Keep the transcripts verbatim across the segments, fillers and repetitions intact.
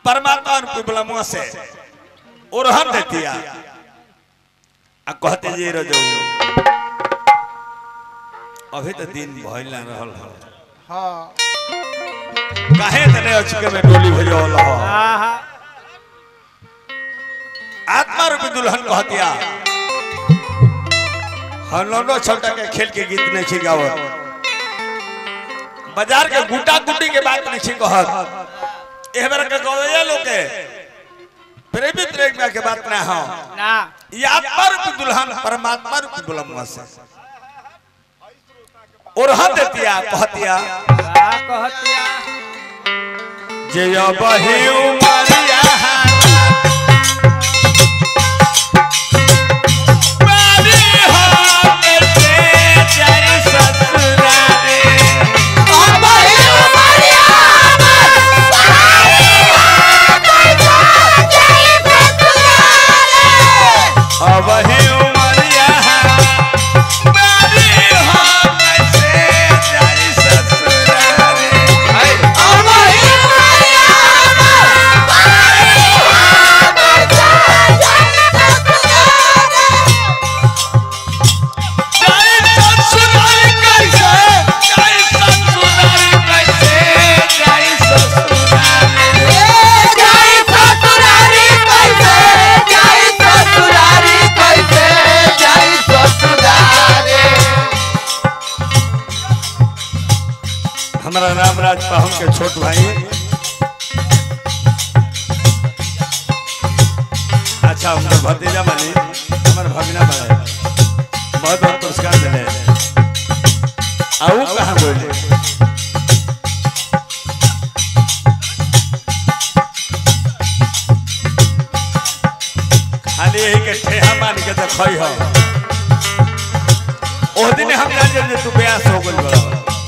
परमात्मा रूपी बलमुआ से ओरहन देतिया आ कहते जे रजो अभी तो दिन भइल ना रहल हो हां काहे तने अचके में डोली भजोल हो हां आत्मा रूपी दुल्हन कहतिया हलोनो छोटा के खेल के गीत नहीं गावत बाजार के गुटा गुटी के बात नहीं कहत एहबर के गवैया लोग के प्रेमी प्रेमिका के बात ना हो ना ये आत्मा रूपी दुल्हन परमात्मा रूपी बुलमुआ से और हद देतिया कहतिया का कहतिया जे बही उमरिया हमारा रामराज पाहुन के छोट भाई अच्छा उनका भतीजा बनी हमारे भगना बने बहुत बहुत पुरस्कार मिले आओ कहाँ बोले खाली यही के ठेहा मान के देखई हो ओ दिन हम जान जे तू ब्यास हो गइल बड़ा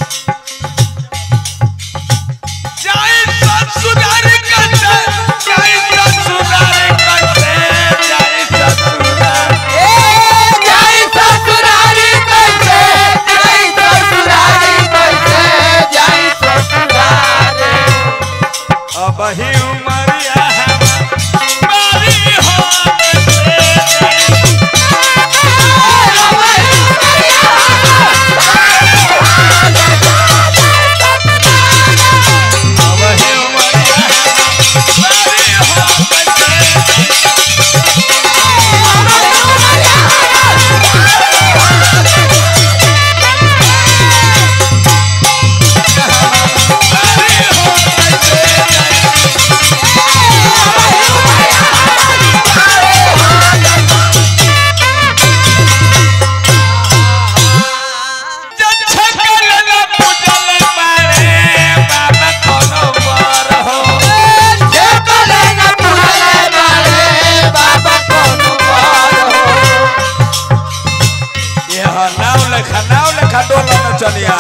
चलिया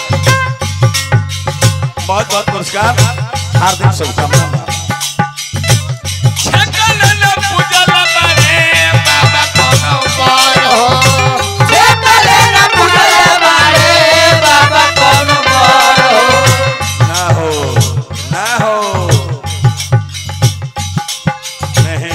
बहुत बहुत पुरस्कार हार्दिक शुभकामनाएं ना हो ना हो नहीं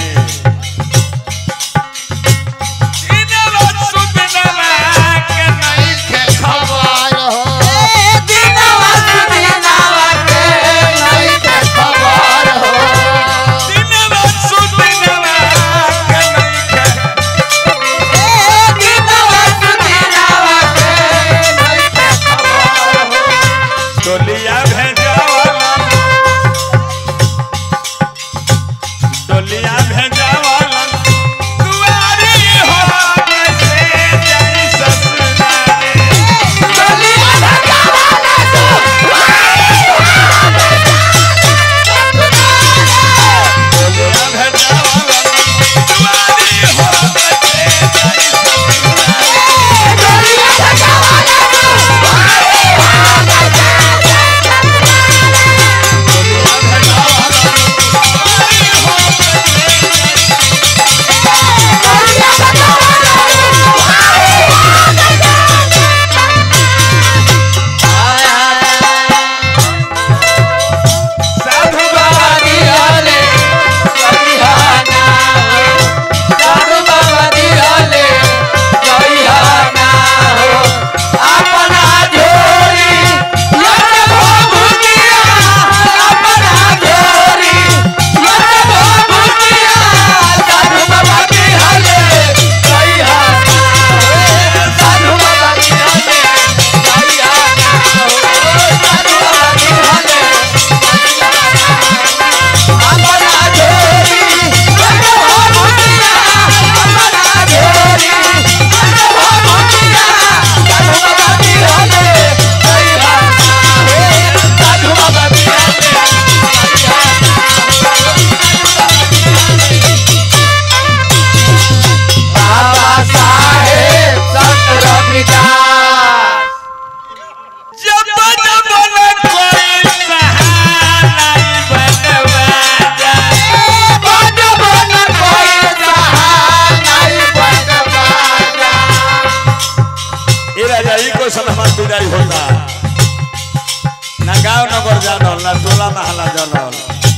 खबर जानल ना टोला महला जानल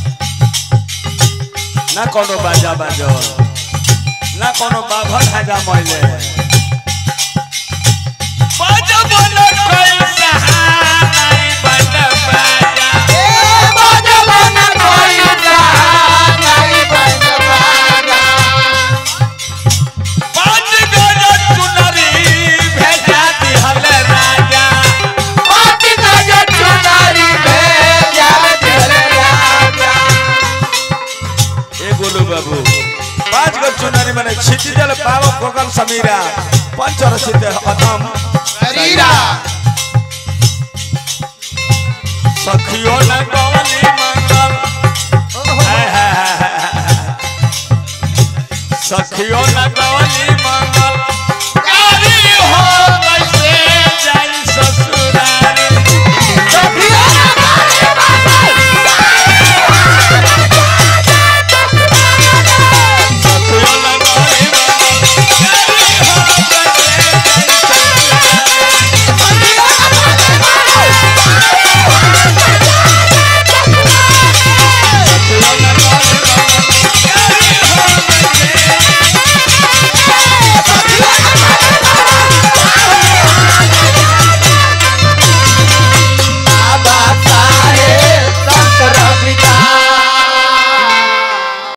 ना कोनो बाजा बाजल ना कोनो बाभन हाजा मइले बाजा बोल कोई सहानाई बन बाजा ए बाजा बना कोई सहानाई बन बाजा पांच गज चुनरी भेजा दिहल राजा पांच गज चुनरी भेजा दिहल राजा ए गोलू बाबू पांच गज चुनरी माने छिटी दल पाव गगन समीरा पंचर सिद्ध अधम शरीरा सखियो न गवली मंगल हाय हाय हाय हाय। सखियो न गवली मंगल